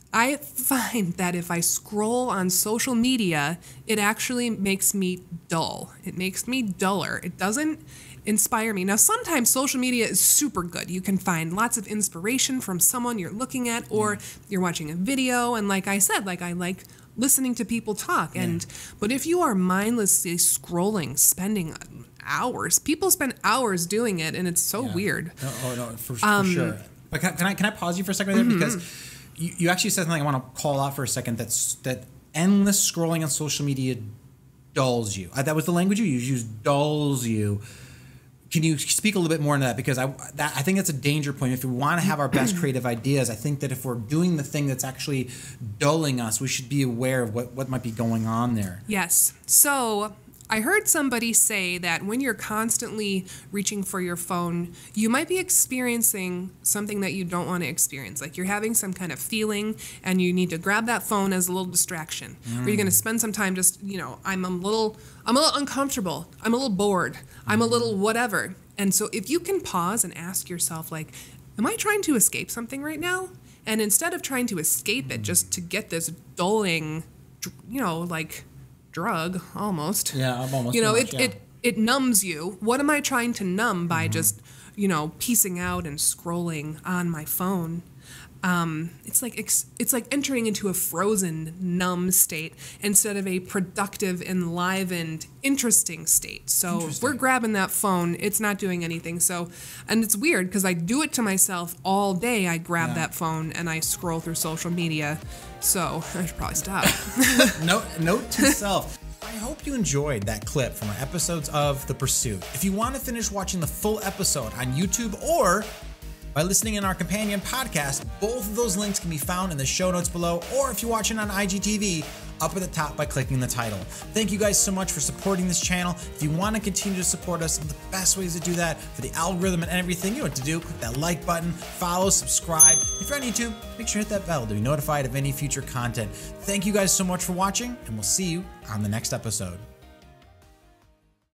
I find that if I scroll on social media, it actually makes me dull. It makes me duller. It doesn't inspire me. Now, sometimes social media is super good. You can find lots of inspiration from someone you're looking at, or you're watching a video. And like I said, like I like listening to people talk. But if you are mindlessly scrolling, spending hours, people spend hours doing it, and it's so weird. No, for sure. But can I pause you for a second there? Because you actually said something I want to call out for a second. That endless scrolling on social media dulls you. That was the language you used, dulls you. Can you speak a little bit more into that? Because I think that's a danger point. If we want to have our best creative ideas, I think that if we're doing the thing that's actually dulling us, we should be aware of what might be going on there. Yes. So I heard somebody say that when you're constantly reaching for your phone, you might be experiencing something that you don't want to experience. Like you're having some kind of feeling and you need to grab that phone as a little distraction. Or you're going to spend some time just, I'm a little uncomfortable. I'm a little bored. I'm a little whatever. And so if you can pause and ask yourself, like, am I trying to escape something right now? And instead of trying to escape it just to get this dulling, like drug almost. Yeah, I'm almost. It numbs you. What am I trying to numb by just, piecing out and scrolling on my phone? It's like entering into a frozen, numb state instead of a productive, enlivened, interesting state. So if we're grabbing that phone, it's not doing anything. So, and it's weird because I do it to myself all day. I grab that phone and I scroll through social media. So I should probably stop. Note to self. I hope you enjoyed that clip from our episodes of The Pursuit. If you want to finish watching the full episode on YouTube or by listening in our companion podcast, both of those links can be found in the show notes below, or if you're watching on IGTV, up at the top by clicking the title. Thank you guys so much for supporting this channel. If you want to continue to support us, the best ways to do that for the algorithm and everything, you know what to do. Click that like button, follow, subscribe. If you're on YouTube, make sure to hit that bell to be notified of any future content. Thank you guys so much for watching, and we'll see you on the next episode.